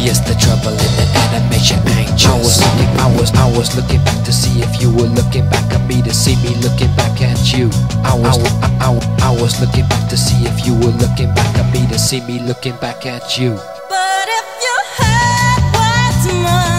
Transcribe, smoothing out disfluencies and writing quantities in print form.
Yes, the trouble in the animation ain't just I was looking back to see if you were looking back at me, to see me looking back at you. I was looking back to see if you were looking back at me, to see me looking back at you. But if you had what's mine,